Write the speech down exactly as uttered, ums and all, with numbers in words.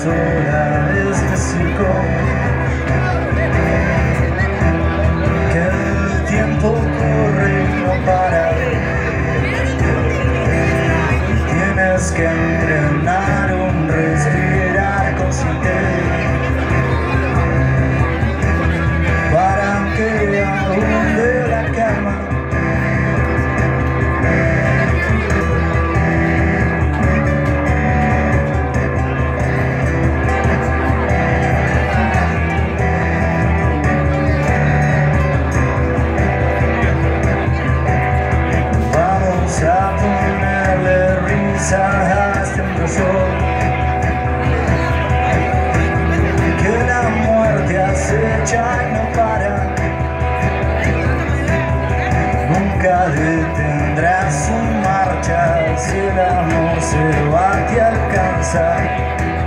sola de este circo, que el tiempo corre y no para. Tienes que entrenar un respirar consciente para que abunde la calma. A ponerle risa a este impresor, que la muerte acecha y no para. Nunca detendrá su marcha si el amor se va te alcanza.